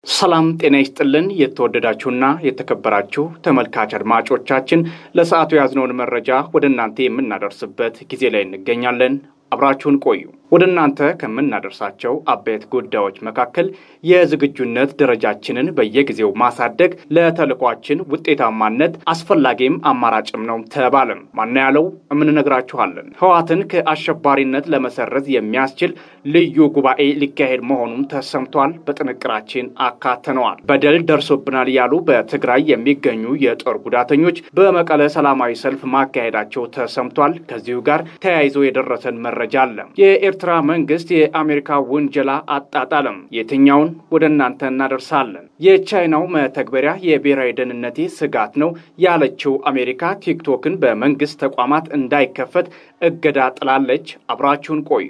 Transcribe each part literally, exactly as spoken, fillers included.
ሰላም ጤና ይስጥልን የተወደዳችሁና የተከበራችሁ ተመልካች አድማጮቻችን ለሰዓቱ ያዝነውን መረጃ ወደናንተ የምናደርስበት ጊዜ ላይ እንገኛለን። አብራችሁን ቆዩ። ወደናንተ ከመናደርሳቸው አበይት ጉዳዮች መካከል የዝግጁነት ደረጃችንን በየጊዜው ማሳደግ ለተልኳችን ውጤታማነት አስፈላጊም አማራጭም ነው ተባለም። ማን ያለው እምንነግራችኋለን። ህወሓትን ከአሸባሪነት ለመሰረዝ የሚያስችል ልዩ ጉባኤ ሊካሄድ መሆኑን ተሰምቷል። በጥንቅራችን አካተነዋል። በደል ደርሶብናል ያሉ በትግራይ የሚገኙ የጦር ጉዳተኞች በመቀለ ሰላማዊ ሰልፍ ማካሄዳቸው ተሰምቷል። ከዚሁ ጋር ተያይዞ የደረሰን መረጃ አለ። የኤርትራ መንግስት የአሜሪካ ወንጀላ አጣጣለም የትኛውን ወደናንተ እናደርሳለን። የቻይናው መተግበሪያ የብሔራዊ ደህንነት ስጋት ነው ያለችው አሜሪካ ቲክቶክን በመንግስት ተቋማት እንዳይከፈት እገዳ ጥላለች። አብራችሁን ቆዩ።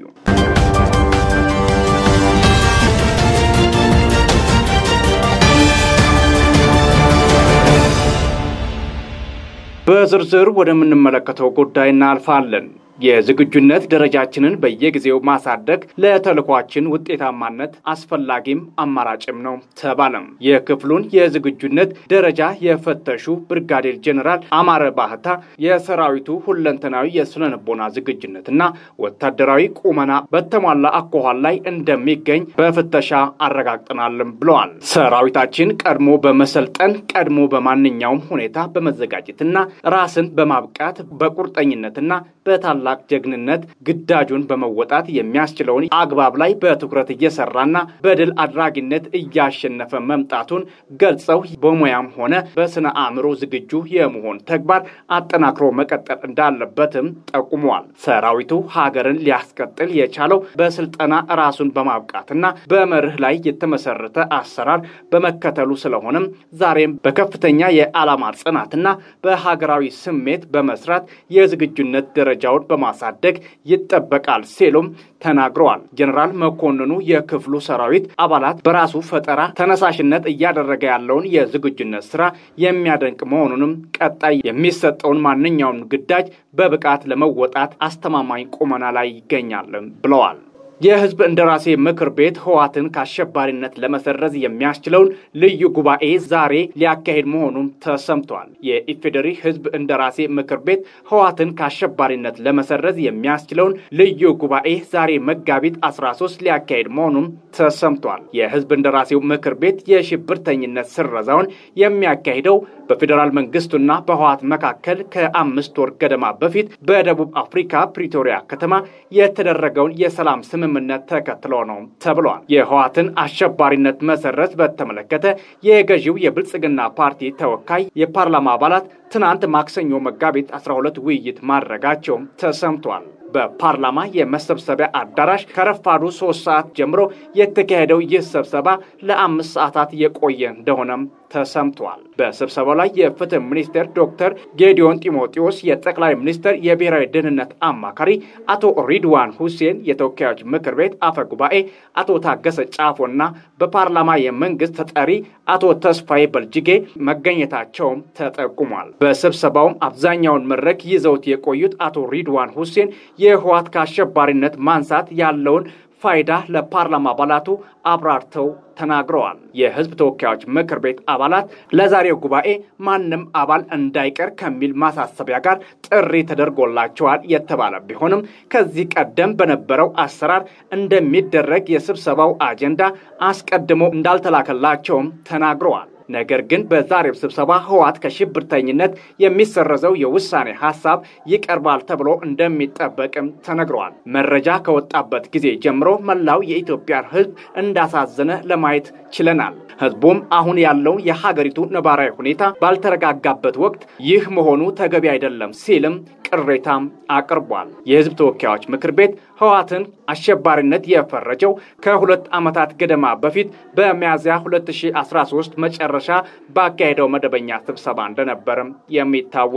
በዝርዝር ወደምንመለከተው ጉዳይ እናልፋለን። የዝግጁነት ደረጃችንን በየጊዜው ማሳደግ ለተልኳችን ውጤታማነት አስፈላጊም አማራጭም ነው ተባለም። የክፍሉን የዝግጁነት ደረጃ የፈተሹ ብርጋዴር ጀነራል አማረ ባህታ የሰራዊቱ ሁለንተናዊ የስነልቦና ዝግጁነትና ወታደራዊ ቁመና በተሟላ አኳኋን ላይ እንደሚገኝ በፍተሻ አረጋግጠናልም ብለዋል። ሰራዊታችን ቀድሞ በመሰልጠን ቀድሞ በማንኛውም ሁኔታ በመዘጋጀትና ራስን በማብቃት በቁርጠኝነትና በታላ ላቅ ጀግንነት ግዳጁን በመወጣት የሚያስችለውን አግባብ ላይ በትኩረት እየሰራና በድል አድራጊነት እያሸነፈ መምጣቱን ገልጸው በሙያም ሆነ በስነ አእምሮ ዝግጁ የመሆን ተግባር አጠናክሮ መቀጠል እንዳለበትም ጠቁመዋል። ሰራዊቱ ሀገርን ሊያስቀጥል የቻለው በስልጠና ራሱን በማብቃትና በመርህ ላይ የተመሰረተ አሰራር በመከተሉ ስለሆነም ዛሬም በከፍተኛ የዓላማ ጽናትና በሀገራዊ ስሜት በመስራት የዝግጁነት ደረጃውን በማሳደግ ይጠበቃል ሲሉም ተናግረዋል። ጀነራል መኮንኑ የክፍሉ ሰራዊት አባላት በራሱ ፈጠራ ተነሳሽነት እያደረገ ያለውን የዝግጁነት ስራ የሚያደንቅ መሆኑንም ቀጣይ የሚሰጠውን ማንኛውም ግዳጅ በብቃት ለመወጣት አስተማማኝ ቁመና ላይ ይገኛል ብለዋል። የህዝብ እንደራሴ ምክር ቤት ህወሓትን ከአሸባሪነት ለመሰረዝ የሚያስችለውን ልዩ ጉባኤ ዛሬ ሊያካሄድ መሆኑን ተሰምቷል። የኢፌዴሪ ህዝብ እንደራሴ ምክር ቤት ህወሓትን ከአሸባሪነት ለመሰረዝ የሚያስችለውን ልዩ ጉባኤ ዛሬ መጋቢት አስራ ሶስት ሊያካሄድ መሆኑን ተሰምቷል። የህዝብ እንደራሴው ምክር ቤት የሽብርተኝነት ስረዛውን የሚያካሂደው በፌደራል መንግስቱና በህወሓት መካከል ከአምስት ወር ገደማ በፊት በደቡብ አፍሪካ ፕሪቶሪያ ከተማ የተደረገውን የሰላም ስምምነት ተከትሎ ነው ተብሏል። የህወሓትን አሸባሪነት መሰረዝ በተመለከተ የገዢው የብልጽግና ፓርቲ ተወካይ የፓርላማ አባላት ትናንት ማክሰኞ መጋቢት አስራ ሁለት ውይይት ማድረጋቸው ተሰምቷል። በፓርላማ የመሰብሰቢያ አዳራሽ ከረፋዱ ሶስት ሰዓት ጀምሮ የተካሄደው ይህ ስብሰባ ለአምስት ሰዓታት የቆየ እንደሆነም ተሰምቷል። በስብሰባው ላይ የፍትህ ሚኒስትር ዶክተር ጌዲዮን ጢሞቴዎስ፣ የጠቅላይ ሚኒስትር የብሔራዊ ደህንነት አማካሪ አቶ ሪድዋን ሁሴን፣ የተወካዮች ምክር ቤት አፈ ጉባኤ አቶ ታገሰ ጫፎና በፓርላማ የመንግስት ተጠሪ አቶ ተስፋዬ በልጅጌ መገኘታቸውም ተጠቁሟል። በስብሰባውም አብዛኛውን መድረክ ይዘውት የቆዩት አቶ ሪድዋን ሁሴን የህወሓት ከአሸባሪነት ማንሳት ያለውን ፋይዳ ለፓርላማ አባላቱ አብራርተው ተናግረዋል። የህዝብ ተወካዮች ምክር ቤት አባላት ለዛሬው ጉባኤ ማንም አባል እንዳይቀር ከሚል ማሳሰቢያ ጋር ጥሪ ተደርጎላቸዋል የተባለ ቢሆንም ከዚህ ቀደም በነበረው አሰራር እንደሚደረግ የስብሰባው አጀንዳ አስቀድሞ እንዳልተላከላቸውም ተናግረዋል። ነገር ግን በዛሬው ስብሰባ ህወሓት ከሽብርተኝነት የሚሰረዘው የውሳኔ ሐሳብ ይቀርባል ተብሎ እንደሚጠበቅም ተነግሯል። መረጃ ከወጣበት ጊዜ ጀምሮ መላው የኢትዮጵያ ህዝብ እንዳሳዘነ ለማየት ችለናል። ህዝቡም አሁን ያለው የሀገሪቱ ነባራዊ ሁኔታ ባልተረጋጋበት ወቅት ይህ መሆኑ ተገቢ አይደለም ሲልም ቅሬታም አቅርቧል። የህዝብ ተወካዮች ምክር ቤት ህወሓትን አሸባሪነት የፈረጀው ከሁለት ዓመታት ገደማ በፊት በሚያዝያ ሁለት ሺህ አስራ ሶስት መጨረሻ ባካሄደው መደበኛ ስብሰባ እንደነበርም የሚታወስ ነው።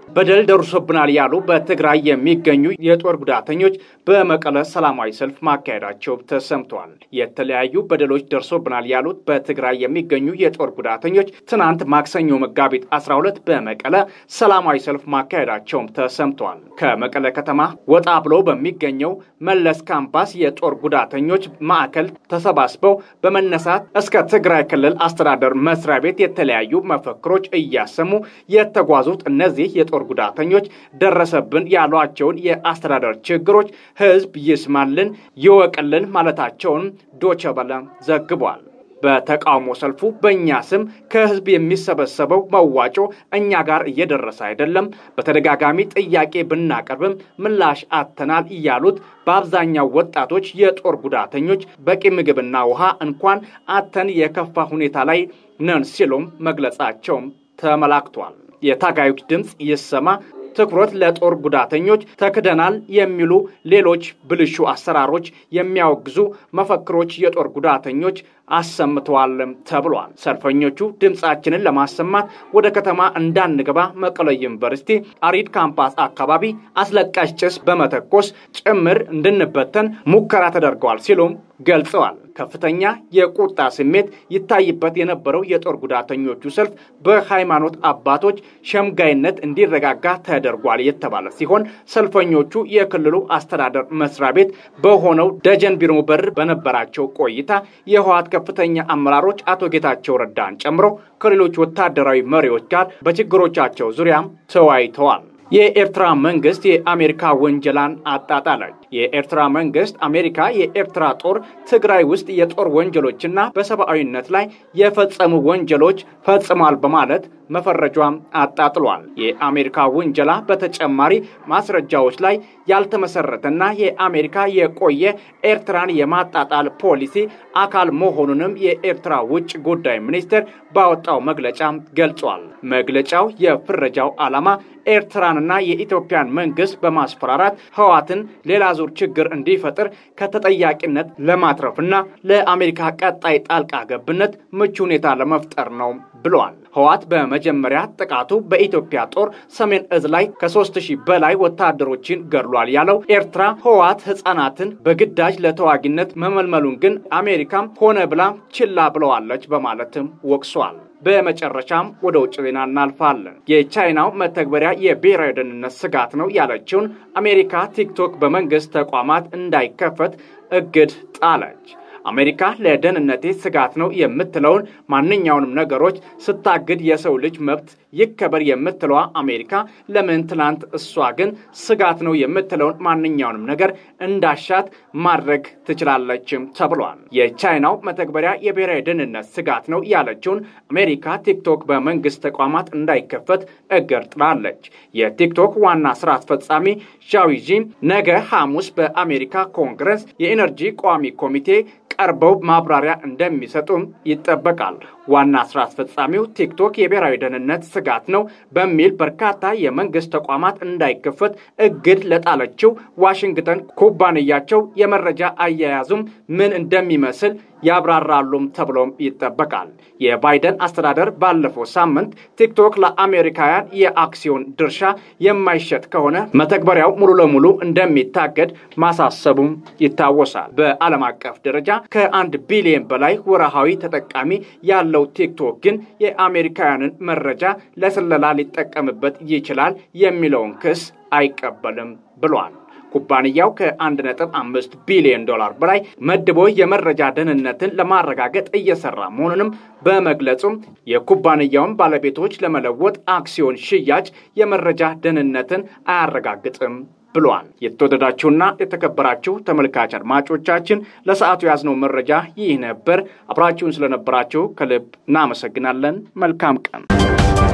በደል ደርሶብናል ያሉ በትግራይ የሚገኙ የጦር ጉዳተኞች በመቀለ ሰላማዊ ሰልፍ ማካሄዳቸው ተሰምቷል። የተለያዩ በደሎች ደርሶብናል ያሉት በትግራይ የሚገኙ የጦር ጉዳተኞች ትናንት ማክሰኞ መጋቢት አስራ ሁለት በመቀለ ሰላማዊ ሰልፍ ማካሄዳቸው ተሰምቷል። ከመቀለ ከተማ ወጣ ብሎ በሚገኘው መለስ ካምፓስ የጦር ጉዳተኞች ማዕከል ተሰባስበው በመነሳት እስከ ትግራይ ክልል አስተዳደር መስሪያ ቤት የተለያዩ መፈክሮች እያሰሙ የተጓዙት እነዚህ የጦር ጉዳተኞች ደረሰብን ያሏቸውን የአስተዳደር ችግሮች ህዝብ ይስማልን ይወቅልን ማለታቸውን ዶቼ ቬለ ዘግቧል። በተቃውሞ ሰልፉ በእኛ ስም ከህዝብ የሚሰበሰበው መዋጮ እኛ ጋር እየደረሰ አይደለም፣ በተደጋጋሚ ጥያቄ ብናቀርብም ምላሽ አተናል እያሉት በአብዛኛው ወጣቶች የጦር ጉዳተኞች በቂ ምግብና ውሃ እንኳን አተን የከፋ ሁኔታ ላይ ነን ሲሉም መግለጻቸውም ተመላክቷል። የታጋዮች ድምጽ ይሰማ፣ ትኩረት ለጦር ጉዳተኞች፣ ተክደናል የሚሉ ሌሎች ብልሹ አሰራሮች የሚያወግዙ መፈክሮች የጦር ጉዳተኞች አሰምተዋል ተብሏል። ሰልፈኞቹ ድምጻችንን ለማሰማት ወደ ከተማ እንዳንገባ መቀለ ዩኒቨርሲቲ አሪድ ካምፓስ አካባቢ አስለቃሽ ጭስ በመተኮስ ጭምር እንድንበተን ሙከራ ተደርገዋል ሲሉም ገልጸዋል። ከፍተኛ የቁጣ ስሜት ይታይበት የነበረው የጦር ጉዳተኞቹ ሰልፍ በሃይማኖት አባቶች ሸምጋይነት እንዲረጋጋ ተደርጓል የተባለ ሲሆን ሰልፈኞቹ የክልሉ አስተዳደር መስሪያ ቤት በሆነው ደጀን ቢሮ በር በነበራቸው ቆይታ የህወሓት ከፍተኛ አመራሮች አቶ ጌታቸው ረዳን ጨምሮ ከሌሎች ወታደራዊ መሪዎች ጋር በችግሮቻቸው ዙሪያ ተወያይተዋል። የኤርትራ መንግስት የአሜሪካ ወንጀላን አጣጣለች። የኤርትራ መንግስት አሜሪካ የኤርትራ ጦር ትግራይ ውስጥ የጦር ወንጀሎችና በሰብአዊነት ላይ የፈጸሙ ወንጀሎች ፈጽሟል በማለት መፈረጃም አጣጥሏል። የአሜሪካ ወንጀላ በተጨማሪ ማስረጃዎች ላይ ያልተመሰረተና የአሜሪካ የቆየ ኤርትራን የማጣጣል ፖሊሲ አካል መሆኑንም የኤርትራ ውጭ ጉዳይ ሚኒስቴር ባወጣው መግለጫ ገልጿል። መግለጫው የፍረጃው ዓላማ ኤርትራንና የኢትዮጵያን መንግስት በማስፈራራት ህወሓትን ሌላ ዙር ችግር እንዲፈጥር ከተጠያቂነት ለማትረፍና ለአሜሪካ ቀጣይ ጣልቃ ገብነት ምቹ ሁኔታ ለመፍጠር ነው ብሏል። ህወሓት በመጀመሪያ ጥቃቱ በኢትዮጵያ ጦር ሰሜን እዝ ላይ ከሶስት ሺህ በላይ ወታደሮችን ገድሏል ያለው ኤርትራ ህወሓት ህፃናትን በግዳጅ ለተዋጊነት መመልመሉን ግን አሜሪካም ሆነ ብላ ችላ ብለዋለች በማለትም ወቅሷል። በመጨረሻም ወደ ውጭ ዜና እናልፋለን። የቻይናው መተግበሪያ የብሔራዊ ደህንነት ስጋት ነው ያለችውን አሜሪካ ቲክቶክ በመንግስት ተቋማት እንዳይከፈት እግድ ጣለች። አሜሪካ ለደህንነቴ ስጋት ነው የምትለውን ማንኛውንም ነገሮች ስታግድ የሰው ልጅ መብት ይከበር የምትለዋ አሜሪካ ለምን ትላንት እሷ ግን ስጋት ነው የምትለውን ማንኛውንም ነገር እንዳሻት ማድረግ ትችላለችም ተብሏል። የቻይናው መተግበሪያ የብሔራዊ ደህንነት ስጋት ነው ያለችውን አሜሪካ ቲክቶክ በመንግስት ተቋማት እንዳይከፈት እግድ ጥላለች። የቲክቶክ ዋና ስራ አስፈጻሚ ዣዊ ዢን ነገ ሐሙስ በአሜሪካ ኮንግረስ የኢነርጂ ቋሚ ኮሚቴ ቀርበው ማብራሪያ እንደሚሰጡም ይጠበቃል። ዋና ስራ አስፈጻሚው ቲክቶክ የብሔራዊ ደህንነት ስጋት ነው በሚል በርካታ የመንግስት ተቋማት እንዳይከፈት እግድ ለጣለችው ዋሽንግተን ኩባንያቸው የመረጃ አያያዙም ምን እንደሚመስል ያብራራሉም ተብሎም ይጠበቃል። የባይደን አስተዳደር ባለፈው ሳምንት ቲክቶክ ለአሜሪካውያን የአክሲዮን ድርሻ የማይሸጥ ከሆነ መተግበሪያው ሙሉ ለሙሉ እንደሚታገድ ማሳሰቡም ይታወሳል። በዓለም አቀፍ ደረጃ ከአንድ ቢሊዮን በላይ ወርሃዊ ተጠቃሚ ያለው ቲክቶክ ግን የአሜሪካውያንን መረጃ ለስለላ ሊጠቀምበት ይችላል የሚለውን ክስ አይቀበልም ብሏል። ኩባንያው ከአንድ ነጥብ አምስት ቢሊዮን ዶላር በላይ መድቦ የመረጃ ደህንነትን ለማረጋገጥ እየሰራ መሆኑንም በመግለጹም የኩባንያውን ባለቤቶች ለመለወጥ አክሲዮን ሽያጭ የመረጃ ደህንነትን አያረጋግጥም ብሏል። የተወደዳችሁና የተከበራችሁ ተመልካች አድማጮቻችን ለሰዓቱ ያዝነው መረጃ ይህ ነበር። አብራችሁን ስለነበራችሁ ከልብ እናመሰግናለን። መልካም ቀን።